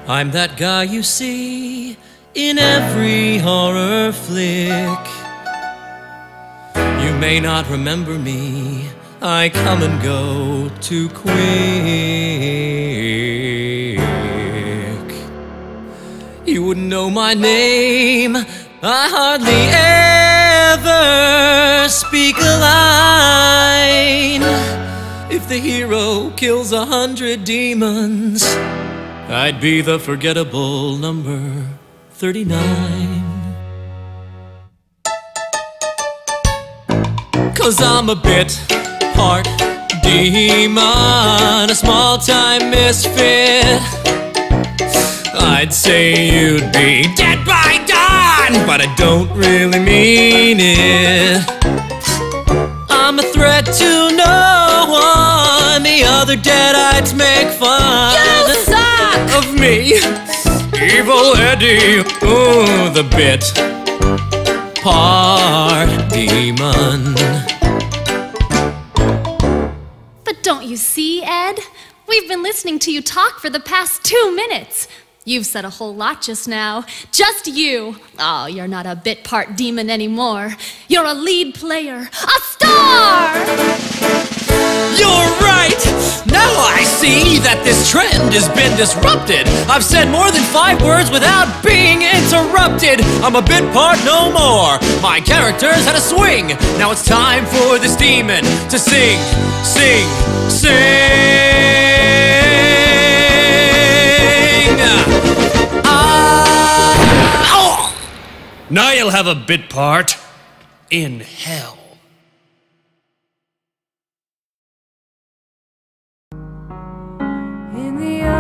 I'm that guy you see in every horror flick. You may not remember me, I come and go too quick. You wouldn't know my name, I hardly ever speak a line. If the hero kills 100 demons, I'd be the forgettable number 39. 'Cause I'm a bit part demon, a small-time misfit. I'd say you'd be dead by dawn, but I don't really mean it. I'm a threat to no one, the other deadites make fun. You suck! Of me, Evil Eddie, ooh, the bit part demon. But don't you see, Ed? We've been listening to you talk for the past 2 minutes. You've said a whole lot just now. Just you. Oh, you're not a bit part demon anymore. You're a lead player. A star! You're right! Now I see that this trend has been disrupted. I've said more than 5 words without being interrupted. I'm a bit part no more. My character's had a swing. Now it's time for this demon to sing, sing, sing. Now you'll have a bit part in hell. In the